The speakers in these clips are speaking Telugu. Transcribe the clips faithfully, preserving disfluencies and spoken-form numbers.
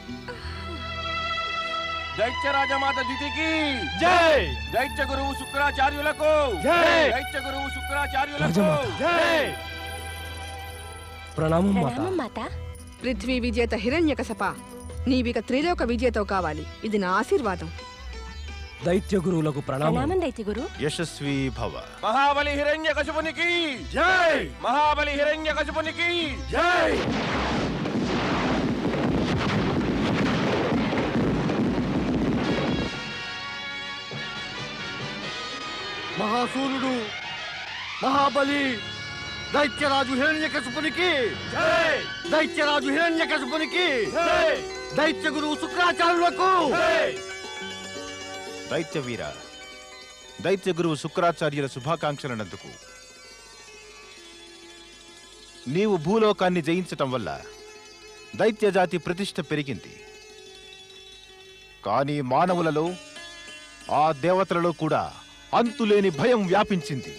దైత్య రాజమాత దితికి జై. దైత్య గురువు శుక్రాచార్యులకు జై. దైత్య గురువు శుక్రాచార్యులకు జై. ప్రణామం ప్రణామం మాత. పృథ్వీ విజేత హిరణ్యకశప, నీవిక త్రిలోక విజేతవు కావాలి. ఇది నా ఆశీర్వాదం. దైత్య గురువులకు ప్రణామం. ప్రణామం దైత్య గురు. యశస్వి భవ. మహాబలి హిరణ్యకశిపునికి జై. మహాబలి హిరణ్యకశిపునికి జై. మహాసూరుడు మహాబలి దైత్యరాజు హిరణ్యకశిపునికి జై. దైత్యరాజు హిరణ్యకశిపునికి జై. దైత్య గురువు శుక్రాచార్యులకు జై. దైత్య వీర, దైత్య గురువు శుక్రాచార్యుల శుభాకాంక్షలనందుకు. నీవు భూలోకాన్ని జయించటం వల్ల దైత్య జాతి ప్రతిష్ఠ పెరిగింది. కానీ మానవులలో, ఆ దేవతలలో కూడా అంతులేని భయం వ్యాపించింది.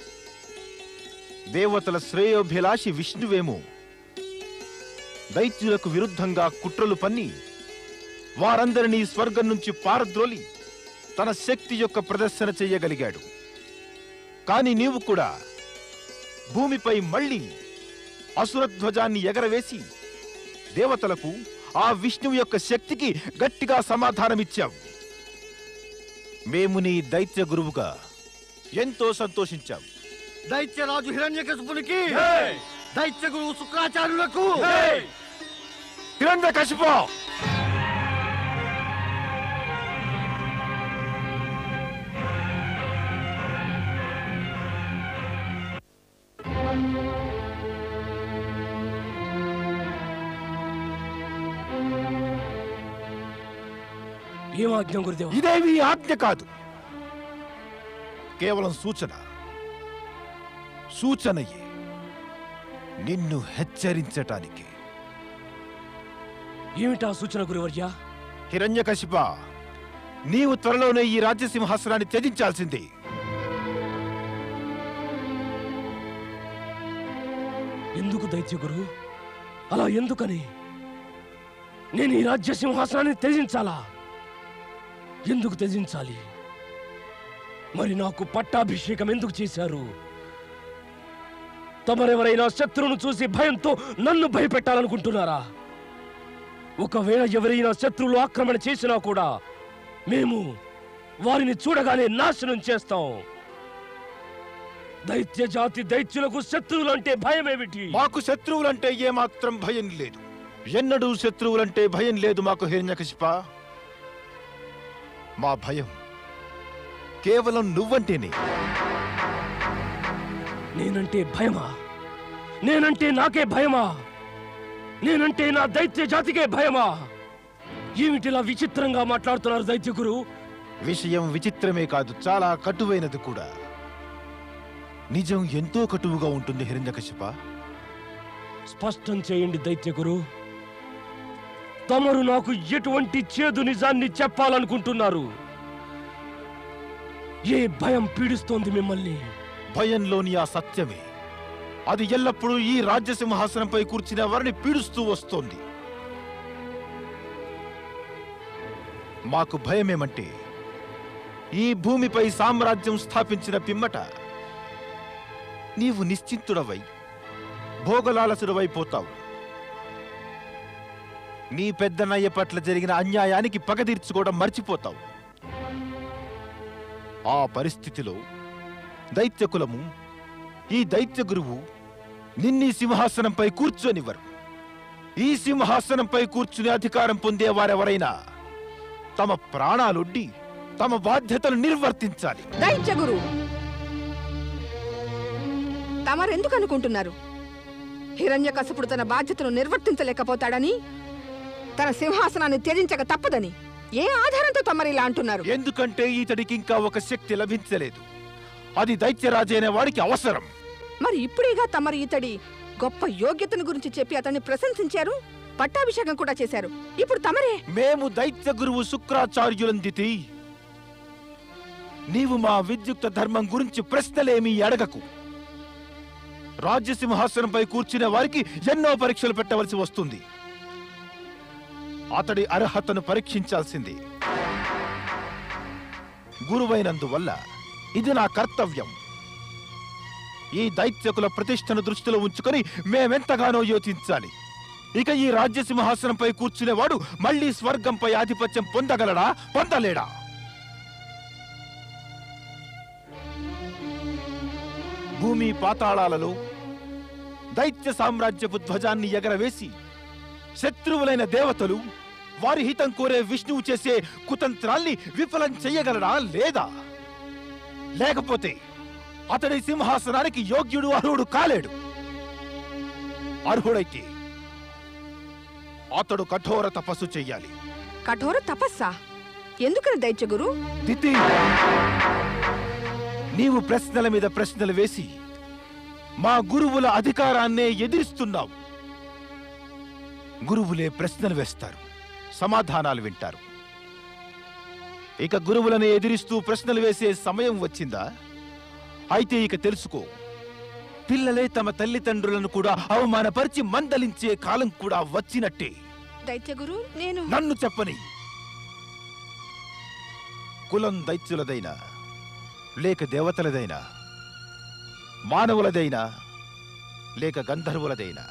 దేవతల శ్రేయోభిలాషి విష్ణువేమో దైత్యులకు విరుద్ధంగా కుట్రలు పన్ని వారందరినీ స్వర్గం నుంచి పారద్రోలి తన శక్తి యొక్క ప్రదర్శన చెయ్యగలిగాడు. కాని నీవు కూడా భూమిపై మళ్ళీ అసురధ్వజాన్ని ఎగరవేసి దేవతలకు ఆ విష్ణువు యొక్క శక్తికి గట్టిగా సమాధానమిచ్చావు. మేము నీ దైత్య గురువుగా ఎంతో సంతోషించాము. దైత్యరాజు హిరణ్యకశిపునికి దైత్య గురువు శుక్రాచార్యులకు హిరణ్యకశిప, ఏం ఆజ్ఞ గురుదేవ? ఇదేవి ఆజ్ఞ కాదు, కేవలం సూచన. సూచనయే, నిన్ను హెచ్చరించటానికి. ఏమిటా సూచన గురువర్య? హిరణ్యకశిప, నీవు త్వరలోనే ఈ రాజ్యసింహాసనాన్ని త్యజించాల్సిందే. ఎందుకు దైత్య గురు? అలా ఎందుకని? నేను ఈ రాజ్య సింహాసనాన్ని త్యజించాలా? ఎందుకు త్యజించాలి? మరి నాకు పట్టాభిషేకం ఎందుకు చేశారు? తమరెవరైనా శత్రువును చూసి భయంతో నన్ను భయపెట్టాలనుకుంటున్నారా? ఒకవేళ ఎవరైనా శత్రువులు ఆక్రమణ చేసినా కూడా మేము వారిని చూడగానే నాశనం చేస్తాం. దైత్య జాతి దైత్యులకు శత్రువులంటే భయమేమిటి? మాకు శత్రువులంటే ఏమాత్రం భయం లేదు. ఎన్నడూ శత్రువులంటే భయం లేదు మాకు హిరణ్యకశిప. మా భయం కేవలం నువ్వంటేనే. నేనంటే భయమా? నేనంటే నాకే భయమా? నేనంటే నా దైత్య జాతికే భయమా? ఏమిటిలా విచిత్రంగా మాట్లాడుతున్నారు దైత్య గురు? విషయం విచిత్రమే కాదు, చాలా కటువైనది కూడా. నిజం ఎంతో కటువుగా ఉంటుంది హిరణ్యకశిప. స్పష్టం చేయండి దైత్య గురు. తమరు నాకు ఎటువంటి చేదు నిజాన్ని చెప్పాలనుకుంటున్నారు? ఏ భయం పీడిస్తోంది మిమ్మల్ని? భయంలోని ఆ సత్యమే, అది ఎల్లప్పుడూ ఈ రాజ్యసింహాసనంపై కూర్చున్న వారిని పీడిస్తూ వస్తోంది. మాకు భయమేమంటే, ఈ భూమిపై సామ్రాజ్యం స్థాపించిన పిమ్మట నీవు నిశ్చింతుడవై భోగలాలసుడవైపోతావు. నీ పెద్దనయ్య పట్ల జరిగిన అన్యాయానికి పగ తీర్చుకోవడం మర్చిపోతావు. ఆ పరిస్థితిలో దైత్యకులము, ఈ దైత్య గురువు నిన్నీ సింహాసనంపై కూర్చొనివ్వరు. ఈ సింహాసనంపై కూర్చునే అధికారం పొందేవారెవరైనా తమ ప్రాణాలొడ్డి తమ బాధ్యతలు నిర్వర్తించాలి. దైత్య గురు, తమరెందుకు అనుకుంటున్నారు హిరణ్యకశిపుడు తన బాధ్యతను నిర్వర్తించలేకపోతాడని, తన సింహాసనాన్ని త్యజించక తప్పదని? ఏ ఆధారంతో తమరిలా అంటున్నారు? ఎందుకంటే ఇతడికి ఇంకా ఒక శక్తి లభించలేదు. అది దైత్యరాజైన వాడికి అవసరం. మరి ఇప్పుడేగా తమరు ఇతడి గొప్ప యోగ్యతను గురించి చెప్పి అతన్ని ప్రశంసించారు, పట్టాభిషేకం కూడా చేశారు. ఇప్పుడు తమరే. మేము దైత్య గురువు శుక్రాచార్యులందితి. నీవు మా విద్యుక్త ధర్మం గురించి ప్రశ్నలేమీ అడగకు. రాజ్యసింహాసనంపై కూర్చునే వారికి ఎన్నో పరీక్షలు పెట్టవలసి వస్తుంది. అతడి అర్హతను పరీక్షించాల్సింది. గురువైనందువల్ల ఇది నా కర్తవ్యం. ఈ దైత్యకుల ప్రతిష్టను దృష్టిలో ఉంచుకొని మేమెంతగానో యోచించాలి. ఇక ఈ రాజ్య సింహాసనంపై కూర్చునేవాడు మళ్లీ స్వర్గంపై ఆధిపత్యం పొందగలడా, పొందలేడా? భూమి పాతాళాలలో దైత్య సామ్రాజ్యపు ధ్వజాన్ని ఎగరవేసి శత్రువులైన దేవతలు వారి హితం కోరే విష్ణువు చేసే కుతంత్రాల్ని విఫలం చెయ్యగలడా, లేదా? లేకపోతే అతడి సింహాసనానికి యోగ్యుడు, అర్హుడు కాలేడు. అర్హుడైతే అతడు కఠోర తపస్సు చెయ్యాలి. కఠోర తపస్సా? ఎందుకని దైత్య గురు? దితి, నీవు ప్రశ్నల మీద ప్రశ్నలు వేసి మా గురువుల అధికారాన్నే ఎదిరిస్తున్నావు. గురువులే ప్రశ్నలు వేస్తారు, సమాధానాలు వింటారు. ఇక గురువులను ఎదిరిస్తూ ప్రశ్నలు వేసే సమయం వచ్చిందా? అయితే ఇక తెలుసుకో, పిల్లలే తమ తల్లిదండ్రులను కూడా అవమానపరిచి మందలించే కాలం కూడా వచ్చినట్టే. దైత్య గురు, నేను నన్ను చెప్పని. కులం దైత్యులదైనా లేక దేవతలదైనా, మానవులదైనా లేక గంధర్వులదైనా,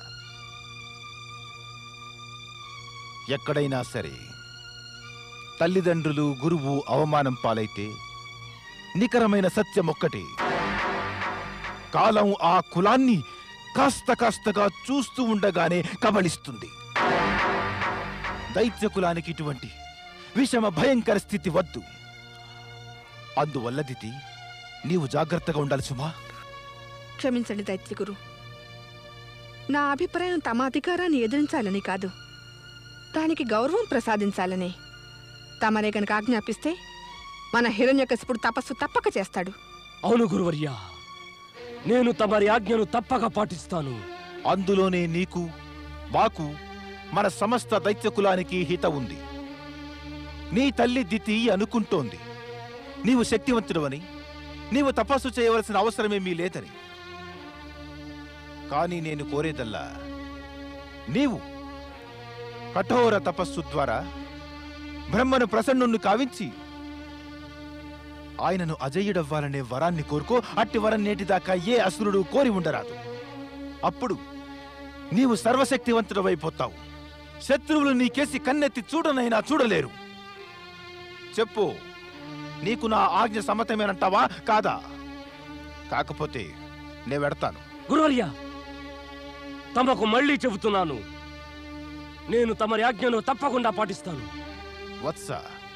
ఎక్కడైనా సరే తల్లిదండ్రులు గురువు అవమానం పాలైతే నికరమైన సత్యం ఒక్కటే: కాలం ఆ కులాన్ని కాస్త కాస్తగా చూస్తూ ఉండగానే కబళిస్తుంది. దైత్య కులానికి ఇటువంటి విషమ భయంకర స్థితి వద్దు. అందువల్ల దితి, నీవు జాగ్రత్తగా ఉండాలి సుమా. క్షమించండి దైత్య గురు. నా అభిప్రాయం తమ అధికారాన్ని ఎదిరించాలని కాదు, దానికి గౌరవం ప్రసాదించాలని. తమరే గనక ఆజ్ఞాపిస్తే మన హిరణ్యకశిపుడు తపస్సు తప్పక చేస్తాడు. అవును గురువర్యా, నేను తమరి ఆజ్ఞను తప్పక పాటిస్తాను. అందులోనే నీకు, మాకు, మన సమస్త దైత్య కులానికి హిత ఉంది. నీ తల్లి దితి అనుకుంటోంది నీవు శక్తివంతుడవని, నీవు తపస్సు చేయవలసిన అవసరమేమీ లేదని. కానీ నేను కోరేదల్లా నీవు కఠోర తపస్సు ద్వారా బ్రహ్మను ప్రసన్నుణ్ణి కావించి ఆయనను అజయ్యుడవ్వాలనే వరాన్ని కోరుకో. అట్టి వరం నేటిదాకా ఏ అసురుడు కోరి ఉండరాదు. అప్పుడు నీవు సర్వశక్తివంతుడవైపోతావు. శత్రువులు నీకేసి కన్నెత్తి చూడనైనా చూడలేరు. చెప్పు, నీకు నా ఆజ్ఞ సమ్మతమేనంటావా కాదా? కాకపోతే నే వెడతాను. గురువర్యా, తమకు మళ్ళీ చెబుతున్నాను, నేను తమరి ఆజ్ఞను తప్పకుండా పాటిస్తాను. వత్స,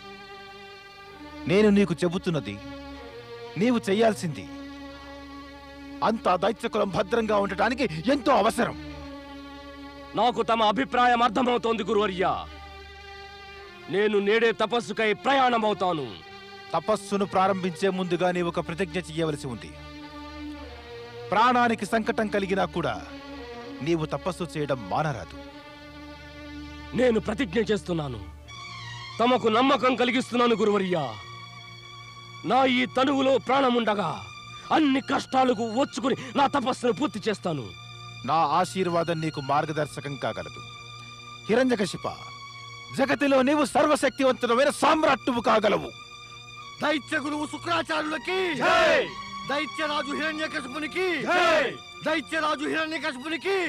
నేను నీకు చెబుతున్నది నీవు చెయ్యాల్సింది. అంతా దైత్యకులం భద్రంగా ఉండటానికి ఎంతో అవసరం. నాకు తమ అభిప్రాయం అర్థమవుతోంది గురువర్యా. నేను నేడే తపస్సుకై ప్రయాణమవుతాను. తపస్సును ప్రారంభించే ముందుగా నీవు ఒక ప్రతిజ్ఞ చెయ్యవలసి ఉంది. ప్రాణానికి సంకటం కలిగినా కూడా నీవు తపస్సు చేయడం మానరాదు. నేను ప్రతిజ్ఞ చేస్తున్నాను. తమకు నమ్మకం కలిగిస్తున్నాను గురువర్యా. నా ఈ తనువులో ప్రాణముండగా అన్ని కష్టాలకు వచ్చుకుని నా తపస్సును పూర్తి చేస్తాను. నా ఆశీర్వాదం నీకు మార్గదర్శకం కాగలదు. హిరణ్యకశిప, జగతిలో నీవు సర్వశక్తివంతుడమైన సామ్రాట్టువు కాగలవు. దైత్య గురువు శుక్రాచార్యులకి, దైత్యరాజు హిరణ్యకశిపునికి, దైత్యరాజు హిరణ్యకశిపునికి.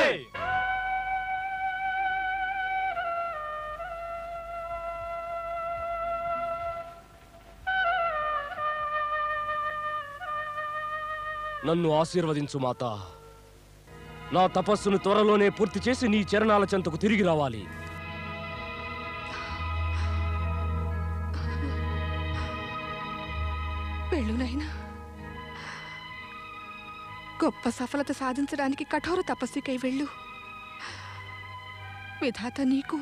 నన్ను ఆశీర్వదించు మాత. నా తపస్సును త్వరలోనే పూర్తి చేసి నీ చరణాల చెంతకు తిరిగి రావాలి. వెళ్ళు గొప్ప సఫలత సాధించడానికి కఠోర తపస్సుకై వెళ్ళు. విధాత నీకు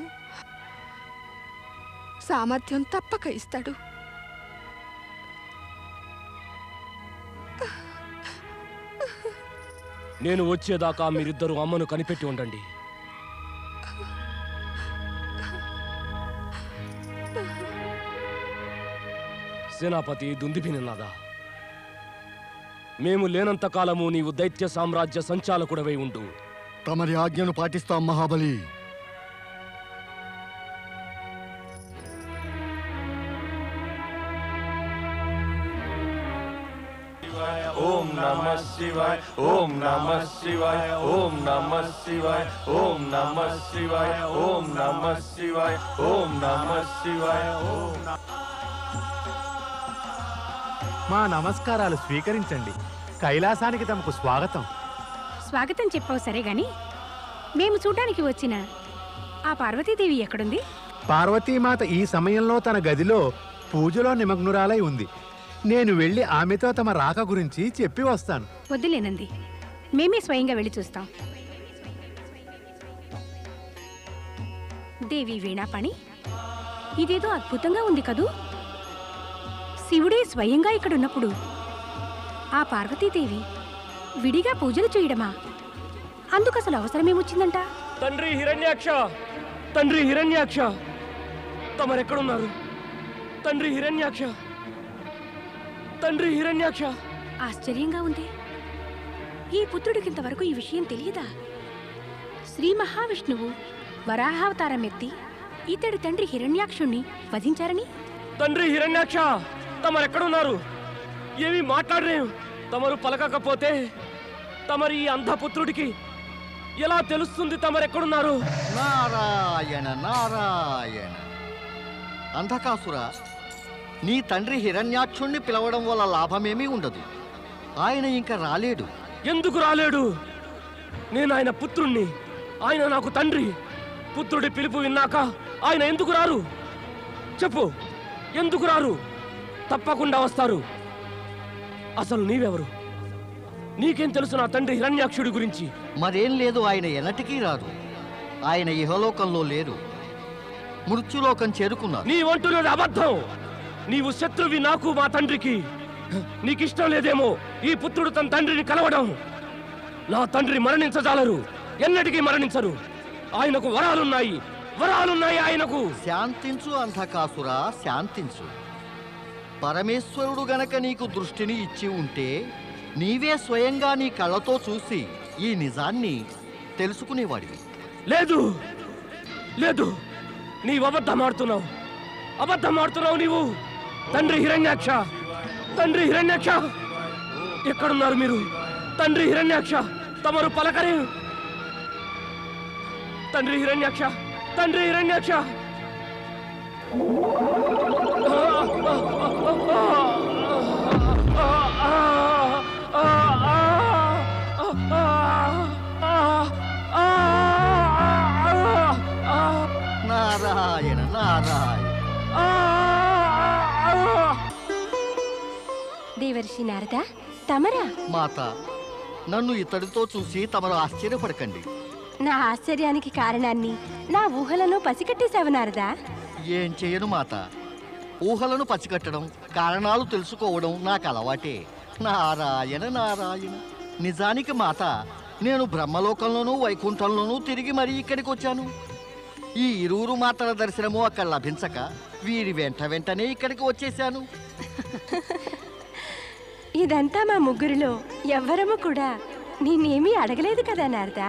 సామర్థ్యం తప్పక ఇస్తాడు. నేను వచ్చేదాకా మీరిద్దరూ అమ్మను కనిపెట్టి ఉండండి. సేనాపతి దుందిభినినాదా, మేము లేనంత కాలము నీవు దైత్య సామ్రాజ్య సంచాలకుడవై ఉండు. తమరి ఆజ్ఞను పాటిస్తాం మహాబలి. ఓం నమః శివాయ ఓం నమః శివాయ ఓం నమః శివాయ ఓం నమః శివాయ ఓం నమః శివాయ ఓం నమః శివాయ ఓం మా నమస్కారాలు స్వీకరించండి. కైలాసానికి తమకు స్వాగతం. స్వాగతం చెప్పావు సరే గాని మేము చూడడానికి వచ్చిన ఆ పార్వతీదేవి ఎక్కడుంది? పార్వతీమాత ఈ సమయంలో తన గదిలో పూజలో నిమగ్నురాలై ఉంది. నేను వెళ్ళి ఆమెతో తమ రాక గురించి చెప్పి వస్తాను. వద్దులేనంది, మేమే స్వయంగా వెళ్ళి చూస్తాం. దేవి వీణాపాణి, ఇదేదో అద్భుతంగా ఉంది కదూ. శివుడే స్వయంగా ఇక్కడున్నప్పుడు ఆ పార్వతీదేవి విడిగా పూజలు చేయడమా? అందుకు అసలు అవసరమేమొచ్చిందంట? తండ్రి హిరణ్యాక్ష, తండ్రి హిరణ్యాక్ష, తమరెక్కడున్నారు? తండ్రి హిరణ్యాక్ష, తండ్రి హిరణ్యాక్ష. ఆశ్చర్యంగా ఉంది. ఈ పుత్రుడికింతవరకు ఈ విషయం తెలియదా? శ్రీ మహావిష్ణువు వరాహావతారం ఎత్తి ఇతడి తండ్రి హిరణ్యాక్షుణ్ణి వధించారని. తండ్రి హిరణ్యాక్ష, తమరెక్కడున్నారు? ఏమీ మాట్లాడలేం. తమరు పలకకపోతే తమరి ఈ అంధపుత్రుడికి ఎలా తెలుస్తుంది తమరెక్కడున్నారు? నారాయణ నారాయణ. అంధకాసుర, నీ తండ్రి హిరణ్యాక్షుణ్ణి పిలవడం వల్ల లాభమేమీ ఉండదు. ఆయన ఇంకా రాలేడు. ఎందుకు రాలేడు? నేను ఆయన పుత్రుణ్ణి, ఆయన నాకు తండ్రి. పుత్రుడి పిలుపు విన్నాక ఆయన ఎందుకు రారు? చెప్పు, ఎందుకు రారు? తప్పకుండా వస్తారు. అసలు నీవెవరు? నీకేం తెలుసు నా తండ్రి హిరణ్యాక్షుడి గురించి? మరేం లేదు, ఆయన ఎన్నటికీ రాదు. ఆయన ఇహలోకంలో లేరు, మృత్యులోకం చేరుకున్నారు. నీ వంటున్నది అబద్ధం. నీవు శత్రువి నాకు, మా తండ్రికి. నీకిష్టం లేదేమో ఈ పుత్రుడు తన తండ్రిని కలవడం. నా తండ్రి మరణించజాలరు, ఎన్నటికీ మరణించరు. ఆయనకు వరాలున్నాయి, వరాలున్నాయి ఆయనకు. శాంతించు అంధకాసుర, శాంతించు. పరమేశ్వరుడు గనక నీకు దృష్టిని ఇచ్చి ఉంటే నీవే స్వయంగా నీ కళ్ళతో చూసి ఈ నిజాన్ని తెలుసుకునేవాడివి. లేదు లేదు, నీవు అబద్ధమాడుతున్నావు, అబద్ధమాడుతున్నావు నీవు. తండ్రి హిరణ్యాక్ష, తండ్రి హిరణ్యాక్ష, ఎక్కడున్నారు మీరు? తండ్రి హిరణ్యాక్ష, తమరు పలకరే. తండ్రి హిరణ్యాక్ష, తండ్రి హిరణ్యాక్ష. నారాయణ నారాయణ. దేవర్షి నారద, తమరా? మాత, నన్ను ఇతడితో చూసి తమరు ఆశ్చర్యపడకండి. నా ఆశ్చర్యానికి కారణాన్ని నా ఊహలను పసికట్టేశావు నారదా. ఏం చేయను మాత, ఊహలను పసిగట్టడం, కారణాలు తెలుసుకోవడం నాకు అలవాటే. నారాయణ నారాయణ. నిజానికి మాత, నేను బ్రహ్మలోకంలోనూ వైకుంఠంలోనూ తిరిగి మరీ ఇక్కడికి వచ్చాను. ఈ ఇరువురు మాతల దర్శనము అక్కడ లభించక వీరి వెంట వెంటనే ఇక్కడికి వచ్చేశాను. ఇదంతా మా ముగ్గురిలో ఎవ్వరము కూడా నేనేమీ అడగలేదు కదా నారదా.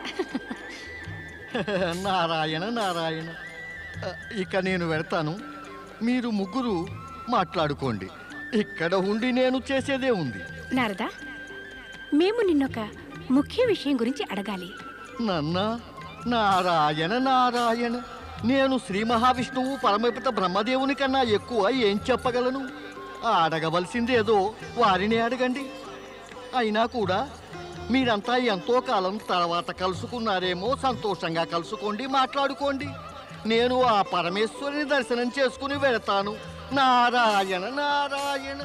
నారాయణ నారాయణ. ఇక నేను వెళ్తాను, మీరు ముగ్గురు మాట్లాడుకోండి. ఇక్కడ ఉండి నేను చేసేదే ఉంది. నారదా, మేము నిన్నొక ముఖ్య విషయం గురించి అడగాలి. నన్న నారాయణ నారాయణ. నేను శ్రీ మహావిష్ణువు పరమపిత బ్రహ్మదేవుని కన్నా ఎక్కువ ఏం చెప్పగలను? అడగవలసిందేదో వారిని అడగండి. అయినా కూడా మీరంతా ఎంతో కాలం తర్వాత కలుసుకున్నారేమో, సంతోషంగా కలుసుకోండి, మాట్లాడుకోండి. నేను ఆ పరమేశ్వరుని దర్శనం చేసుకుని వెళతాను. నారాయణ నారాయణ.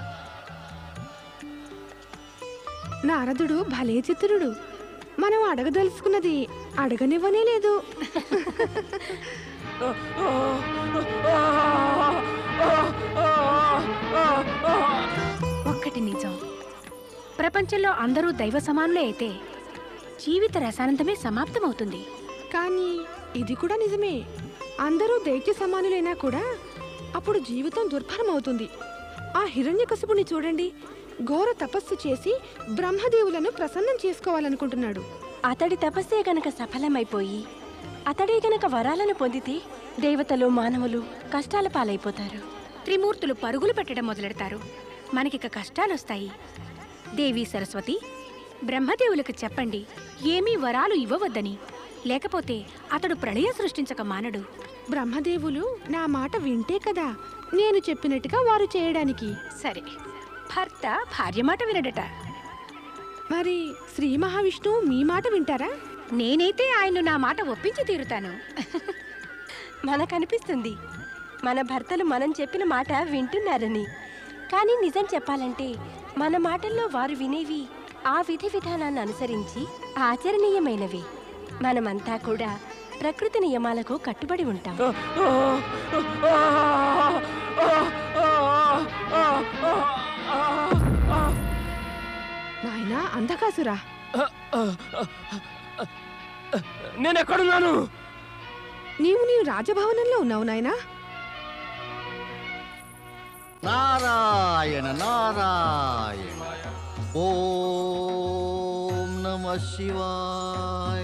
నారదుడు భలే చిత్రుడు. మనం అడగదలుచుకున్నది అడగనివ్వనే లేదు. ఒక్కటి నిజం, ప్రపంచంలో అందరూ దైవ సమానులే అయితే జీవిత రసానందమే సమాప్తమవుతుంది. కానీ ఇది కూడా నిజమే. అందరూ దైత్య సమానులైనా కూడా అప్పుడు జీవితం దుర్భరం అవుతుంది. ఆ హిరణ్యకశిపుని చూడండి, ఘోర తపస్సు చేసి బ్రహ్మదేవులను ప్రసన్నం చేసుకోవాలనుకుంటున్నాడు. అతడి తపస్సే గనక సఫలమైపోయి అతడే గనక వరాలను పొందితే దేవతలు మానవులు కష్టాల పాలైపోతారు. త్రిమూర్తులు పరుగులు పెట్టడం మొదలెడతారు. మనకిక కష్టాలొస్తాయి. దేవి సరస్వతి, బ్రహ్మదేవులకు చెప్పండి ఏమీ వరాలు ఇవ్వవద్దని, లేకపోతే అతడు ప్రళయం సృష్టించక మానడు. బ్రహ్మదేవులు నా మాట వింటే కదా నేను చెప్పినట్టుగా వారు చేయడానికి. సరే, భర్త భార్య మాట వినడట. మరి శ్రీ మహావిష్ణువు మీ మాట వింటారా? నేనైతే ఆయన్ను నా మాట ఒప్పించి తీరుతాను. మనకనిపిస్తుంది మన భర్తలు మనం చెప్పిన మాట వింటున్నారని. కానీ నిజం చెప్పాలంటే మన మాటల్లో వారు వినేవి ఆ విధి విధానాన్ని అనుసరించి ఆచరణీయమైనవి. మనమంతా కూడా ప్రకృతి నియమాలకు కట్టుబడి ఉంటాం. నాయనా అంధకాసురా, నేనెక్కడున్నాను? నీవు నీవు రాజభవనంలో ఉన్నావు నాయనా. నారాయణ నారాయణ. ఓం నమః శివాయ.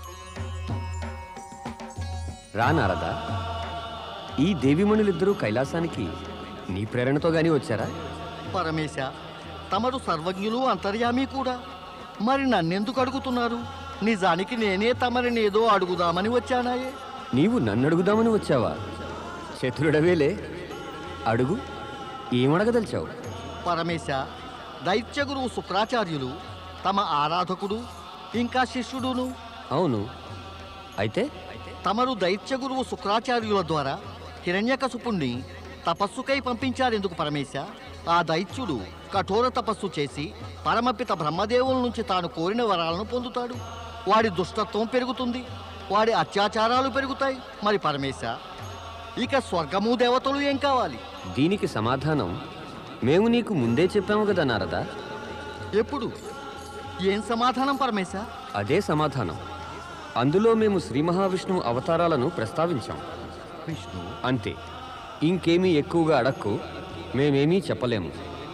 రా నారద, ఈ దేవిమణులిద్దరూ కైలాసానికి నీ ప్రేరణతో గాని వచ్చారా? పరమేశ, తమరు సర్వజ్ఞులు అంతర్యామి కూడా. మరి నన్నెందుకు అడుగుతున్నారు? నిజానికి నేనే తమరిని ఏదో అడుగుదామని వచ్చానాయే. నీవు నన్ను అడుగుదామని వచ్చావా? చతురుడవేలే, అడుగు. ఏమడగదలిచావు? పరమేశ, దైత్య గురువు శుక్రాచార్యులు తమ ఆరాధకుడు ఇంకా శిష్యుడును. అవును, అయితే తమరు దైత్య గురువు శుక్రాచార్యుల ద్వారా హిరణ్యకశిపుణ్ణి తపస్సుకై పంపించారెందుకు పరమేశ? ఆ దైత్యుడు కఠోర తపస్సు చేసి పరమపిత బ్రహ్మదేవుల నుంచి తాను కోరిన వరాలను పొందుతాడు. వాడి దుష్టత్వం పెరుగుతుంది, వాడి అత్యాచారాలు పెరుగుతాయి. మరి పరమేశ, ఇక స్వర్గము దేవతలు ఏం కావాలి? దీనికి సమాధానం మేము నీకు ముందే చెప్పాము కదా నారద. ఎప్పుడు? ఏం సమాధానం పరమేశ? అదే సమాధానం. అందులో మేము శ్రీ మహావిష్ణువు అవతారాలను ప్రస్తావించాం. విష్ణు అంతే, ఇంకేమీ ఎక్కువగా అడక్కు. మేమేమీ చెప్పలేము.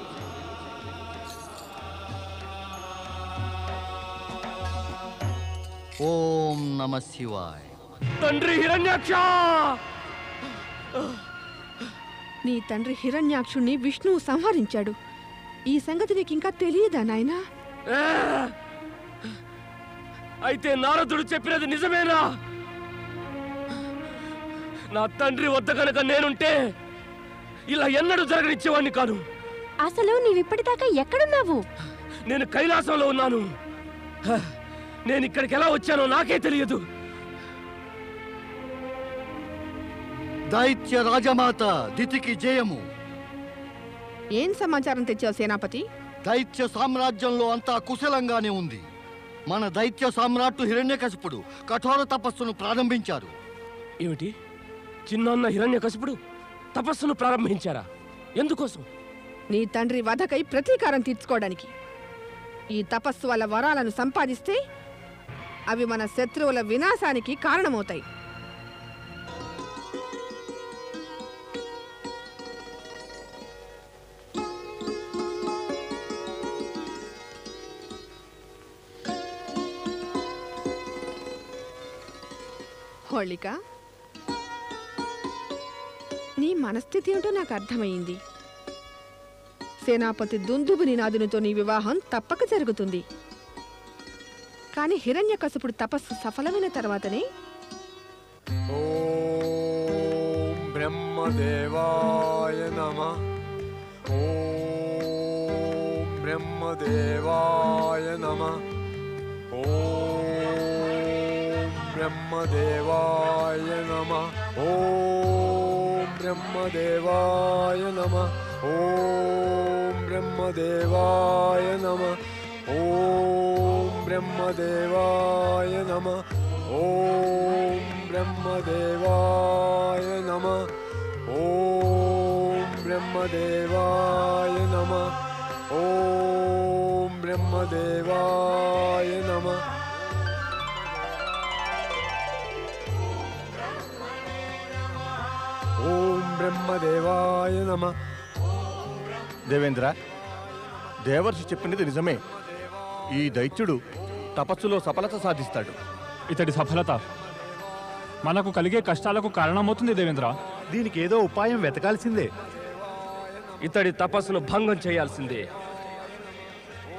ఓం నమః శివాయ. తండ్రి హిరణ్యాక్ష! నీ తండ్రి హిరణ్యాక్షుణ్ణి విష్ణువు సంహరించాడు. ఈ సంగతి నీకు ఇంకా తెలియదా నాయనా? ఏ! అయితే నారదుడు చెప్పినది నిజమేనా? నా తండ్రి వద్ద కనుక నేనుంటే ఇలా ఎన్నడూ జరగనిచ్చేవాడిని కాను. అసలు నీవిప్పటిదాకా ఎక్కడున్నావు? నేను కైలాసంలో ఉన్నాను. హ, నేను ఇక్కడికి ఎలా వచ్చానో నాకే తెలియదు. దైత్య రాజమాత దితికి జయము. ఏం సమాచారం తెచ్చావు సేనాపతి? దైత్య సామ్రాజ్యంలో అంతా కుశలంగానే ఉంది. మన దైత్య సామ్రాట్టు హిరణ్యకశిపుడు కఠోర తపస్సును ప్రారంభించారు. ఏమిటి? చిన్నాన్న హిరణ్యకశిపుడు తపస్సును ప్రారంభించారా? ఎందుకోసం? నీ తండ్రి వధకై ప్రతీకారం తీర్చుకోవడానికి. ఈ తపస్సు వల్ల వరాలను సంపాదిస్తే అవి మన శత్రువుల వినాశానికి కారణమవుతాయి. హోళిక, నీ మనస్థితి ఏంటో నాకు అర్థమైంది. సేనాపతి దుందుబుని నాదునితో నీ వివాహం తప్పక జరుగుతుంది. కానీ హిరణ్యకశిపుడు తపస్సు సఫలమైన తర్వాతనే ఓం బ్రహ్మదేవాయ నమః. ఓం బ్రహ్మదేవాయ నమః. ఓం బ్రహ్మదేవాయ నమః. ఓం బ్రహ్మదేవాయ నమః. ఓం బ్రహ్మదేవాయ నమః. ఓం బ్రహ్మదేవాయ నమః. ఓం బ్రహ్మదేవాయ నమః. ఓం బ్రహ్మదేవాయ నమః. ఓం బ్రహ్మదేవాయ నమః. ఓం బ్రహ్మదేవాయ నమః. దేవేంద్ర, దేవర్షి చెప్పినది నిజమే. ఈ దైత్యుడు తపస్సులో సఫలత సాధిస్తాడు. ఇతడి సఫలత మనకు కలిగే కష్టాలకు కారణమవుతుంది దేవేంద్ర. దీనికి ఏదో ఉపాయం వెతకాల్సిందే. ఇతడి తపస్సును భంగం చేయాల్సిందే.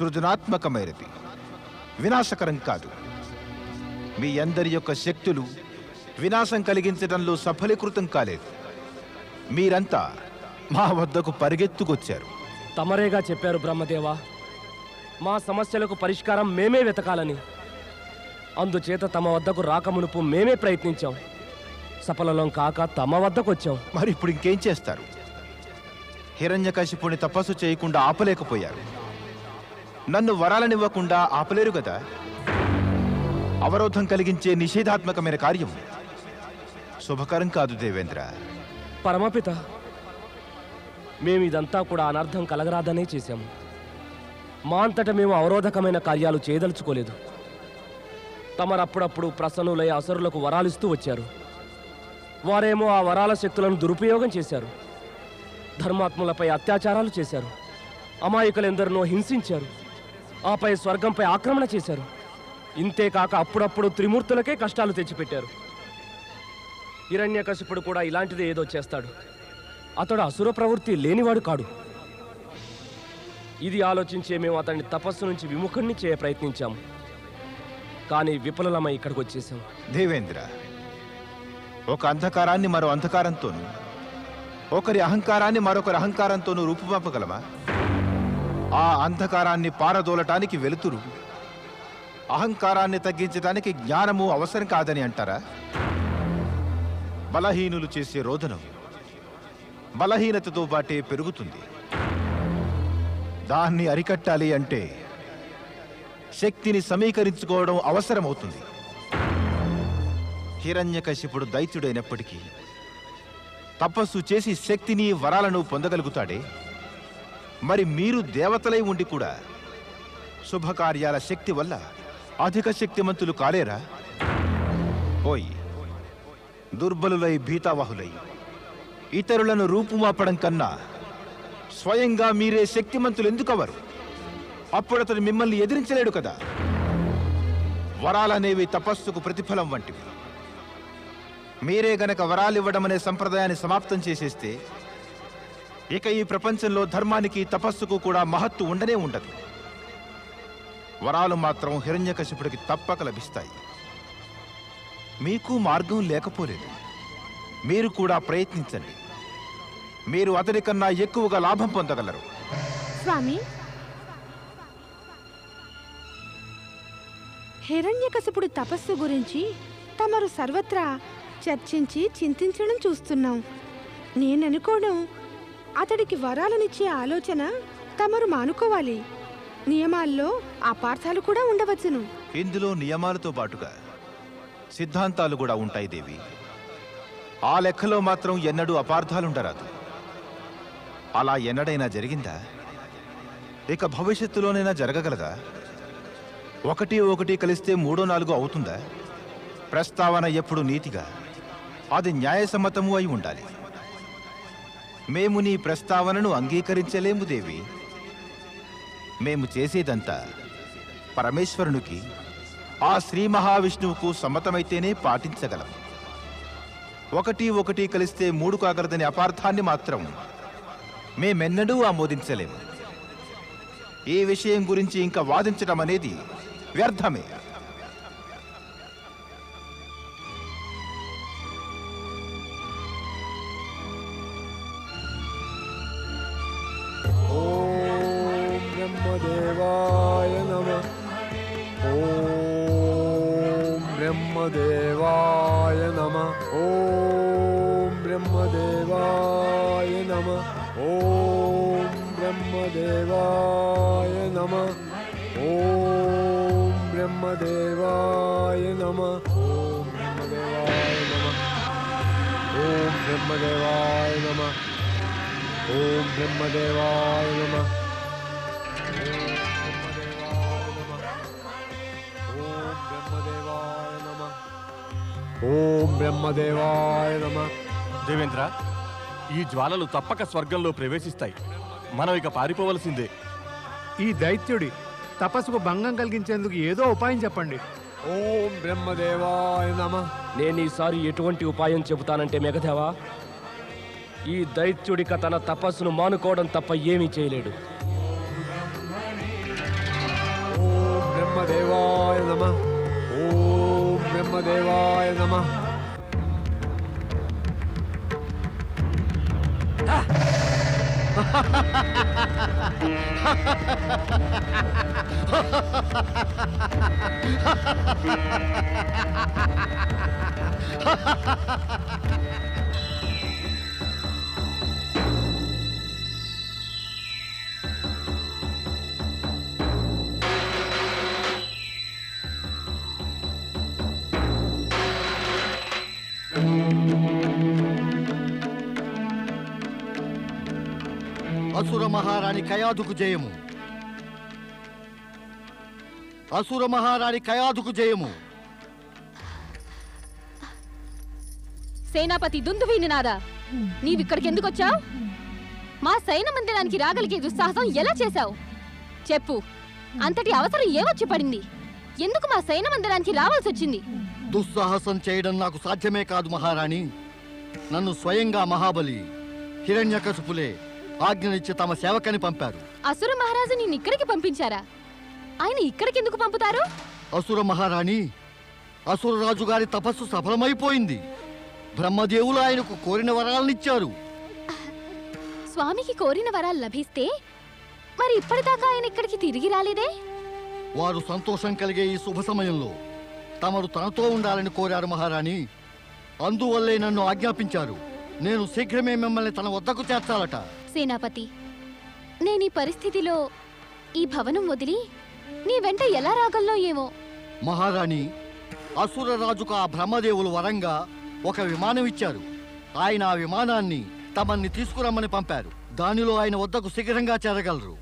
సృజనాత్మకమైనది, వినాశకరం కాదు. మీ అందరి యొక్క శక్తులు వినాశం కలిగించడంలో సఫలీకృతం కాలేదు. మీరంతా మా వద్దకు పరిగెత్తుకొచ్చారు. తమరేగా చెప్పారు బ్రహ్మదేవా, మా సమస్యలకు పరిష్కారం మేమే వెతకాలని. అందుచేత తమ వద్దకు రాకమునుపు మేమే ప్రయత్నించాం. సఫలం కాక తమ వద్దకు వచ్చాం. మరి ఇప్పుడు ఇంకేం చేస్తారు? హిరణ్యకశిపుని తపస్సు చేయకుండా ఆపలేకపోయారు. నన్ను వరాలనివ్వకుండా ఆపలేరు కదా. అవరోధం కలిగించే నిషేధాత్మకమైన కార్యం శుభకరం కాదు దేవేంద్ర. పరమపిత, మేము ఇదంతా కూడా అనర్థం కలగరాదనే చేశాము. మా అంతట మేము అవరోధకమైన కార్యాలు చేయదలుచుకోలేదు. తమరప్పుడప్పుడు ప్రసన్నులై అసురులకు వరాలిస్తూ వచ్చారు. వారేమో ఆ వరాల శక్తులను దురుపయోగం చేశారు. ధర్మాత్ములపై అత్యాచారాలు చేశారు. అమాయకులెందరినో హింసించారు. ఆపై స్వర్గంపై ఆక్రమణ చేశారు. ఇంతేకాక అప్పుడప్పుడు త్రిమూర్తులకే కష్టాలు తెచ్చిపెట్టారు. హిరణ్యకశిపుడు కూడా ఇలాంటిదే ఏదో చేస్తాడు. అతడు అసుర ప్రవృత్తి లేనివాడు కాడు. ఇది ఆలోచించే మేము అతన్ని తపస్సు నుంచి విముఖుణ్ణి చేయ ప్రయత్నించాము. కానీ విఫలమై ఇక్కడికి వచ్చేసాం. దేవేంద్ర, ఒక అంధకారాన్ని మరో అంధకారంతోనూ, ఒకరి అహంకారాన్ని మరొకరి అహంకారంతోనూ రూపుమాపగలమా? ఆ అంధకారాన్ని పారదోలటానికి వెలుతురు, అహంకారాన్ని తగ్గించడానికి జ్ఞానము అవసరం కాదని అంటారా? బలహీనులు చేసే రోదనం బలహీనతతో పాటే పెరుగుతుంది. దాన్ని అరికట్టాలి అంటే శక్తిని సమీకరించుకోవడం అవసరమవుతుంది. హిరణ్యకశిపుడు దైత్యుడైనప్పటికీ తపస్సు చేసి శక్తిని వరాలను పొందగలుగుతాడే. మరి మీరు దేవతలై ఉండి కూడా శుభకార్యాల శక్తి వల్ల అధిక శక్తిమంతులు కాలేరా? పోయి దుర్బలులై భీతావహులై ఇతరులను రూపుమాపడం కన్నా స్వయంగా మీరే శక్తిమంతులు ఎందుకవరు? అప్పుడు అతడు మిమ్మల్ని ఎదిరించలేడు కదా. వరాలనేవి తపస్సుకు ప్రతిఫలం వంటివి. మీరే గనక వరాలివ్వడం అనే సంప్రదాయాన్ని సమాప్తం చేసేస్తే ఇక ఈ ప్రపంచంలో ధర్మానికి తపస్సుకు కూడా మహత్తు ఉండనే ఉండదు. వరాలు మాత్రం హిరణ్యకశిపుడికి తప్పక లభిస్తాయి. మీకు మార్గం లేకపోలేదు. మీరు కూడా ప్రయత్నించండి. మీరు అతని కన్నా ఎక్కువగా లాభం పొందగలరు. స్వామి, హిరణ్యకశిపుడి తపస్సు గురించి తమరు సర్వత్రా చర్చించి చింతించడం చూస్తున్నాం. నేననుకోవడం అతడికి వరాలనిచ్చే ఆలోచన తమరు మానుకోవాలి. నియమాల్లో అపార్థాలు కూడా ఉండవచ్చును. ఇందులో నియమాలతో పాటుగా సిద్ధాంతాలు కూడా ఉంటాయి దేవి. ఆ లెక్కలో మాత్రం ఎన్నడూ అపార్థాలుండరాదు. అలా ఎన్నడైనా జరిగిందా? ఇక భవిష్యత్తులోనైనా జరగగలదా? ఒకటి ఒకటి కలిస్తే మూడో నాలుగో అవుతుందా? ప్రస్తావన ఎప్పుడు నీతిగా, అది న్యాయసమ్మతము అయి ఉండాలి. మేము నీ ప్రస్తావనను అంగీకరించలేము దేవి. మేము చేసేదంతా పరమేశ్వరునికి, ఆ శ్రీ మహావిష్ణువుకు సమ్మతమైతేనే పాటించగలం. ఒకటి ఒకటి కలిస్తే మూడు కాగలదని అపార్థాన్ని మాత్రం మేమెన్నడూ ఆమోదించలేము. ఈ విషయం గురించి ఇంకా వాదించడం అనేది వ్యర్థమే. ఓం బ్రహ్మదేవాయ నమః. ఓం బ్రహ్మదేవాయ నమః. ఓం బ్రహ్మదేవాయ నమః. ఓం బ్రహ్మదేవాయ నమః. ఓం బ్రహ్మదేవాయ నమః. ఓం బ్రహ్మదేవాయ నమః. ఓం బ్రహ్మదేవాయ నమః. ఓం బ్రహ్మదేవాయ నమః. ఓం బ్రహ్మదేవాయ నమః. దేవేంద్ర, ఈ జ్వాలలు తప్పక స్వర్గంలో ప్రవేశిస్తాయి. మనం ఇక పారిపోవలసిందే. ఈ దైత్యుడి తపస్సుకు భంగం కలిగించేందుకు ఏదో ఉపాయం చెప్పండి. ఓం బ్రహ్మదేవాయ నమః. నేను ఈసారి ఎటువంటి ఉపాయం చెబుతానంటే మెగదేవా, ఈ దైత్యుడిక తన తపస్సును మానుకోవడం తప్ప ఏమీ చేయలేడు. नमः ओम ब्रह्मदेवाय नमः असुर महाराणी कयादुकु जयमु असुर महाराणी कयादुकु जयमु సేనాపతి దుందువీనినాదా నీవిక్కడికి ఎందుకు వచ్చావు? మా సైన మందిరానికి రాగలిగే దుస్సాహసం ఎలా చేశావు? చెప్పు, అంతటి అవసరం ఏమొచ్చి పడింది? ఎందుకు మా సైన మందిరానికి రావాల్సి వచ్చింది? దుస్సాహసం చేయడం నాకు సాధ్యమే కాదు మహారాణి. నన్ను స్వయంగా మహాబలి హిరణ్యకశిపులే ఆజ్ఞనిచ్చి తమ సేవకని పంపారు. అసుర మహారాజు నిన్ను ఇక్కడికి పంపించారా? ఆయన ఇక్కడికి ఎందుకు పంపుతారు? అసుర మహారాణి, అసుర రాజు గారి తపస్సు సఫలమైపోయింది. బ్రహ్మదేవులు ఆయనకు కోరిన వరాలనిచ్చారు. స్వామికి కోరిన వరాలు లభిస్తే మరి ఇప్పటిదాకా ఆయన ఇక్కడికి తిరిగి రాలేదే? వారు సంతోషం కలిగే ఈ శుభ సమయంలో తమరు తనతో ఉండాలని కోరారు మహారాణి. అందువల్లే నన్ను ఆజ్ఞాపించారు. నేను శీఘ్రమే మిమ్మల్ని తన వద్దకు చేర్చాలట. సేనాపతి, నేను ఈ పరిస్థితిలో ఈ భవనం వదిలి నీ వెంట ఎలా రాగల్లో ఏమో. మహారాణి, అసుర రాజుకు ఆ బ్రహ్మదేవులు వరంగా ఒక విమానం ఇచ్చారు. ఆయన ఆ విమానాన్ని తమన్ని తీసుకురమ్మని పంపారు. దానిలో ఆయన వద్దకు శీఘ్రంగా చేరగలరు.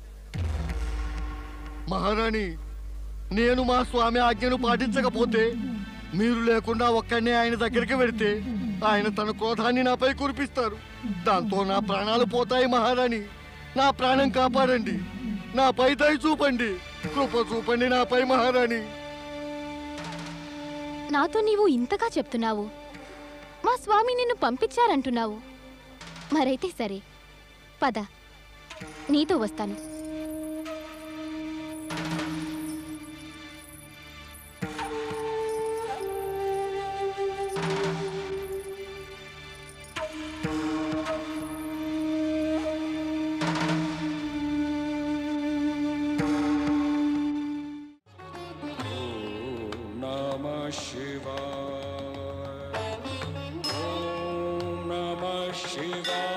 మహారాణి, నేను మా స్వామి ఆజ్ఞను పాటించకపోతే, మీరు లేకుండా ఒక్కడనే ఆయన దగ్గరికి వెడితే ఆయన తన క్రోధాన్ని నాపై కురిపిస్తారు. దాంతో నా ప్రాణాలు పోతాయి. మహారాణి, నా ప్రాణం కాపాడండి. నాపై దయ చూపండి. కృప చూపండి నాపై మహారాణి. నాతో నీవు ఇంతగా చెప్తున్నావు, మా స్వామి నిన్ను పంపించారంటున్నావు. మరైతే సరే, పద, నీతో వస్తాను. Shiva.